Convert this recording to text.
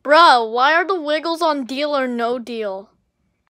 Bruh, why are the Wiggles on Deal or No Deal?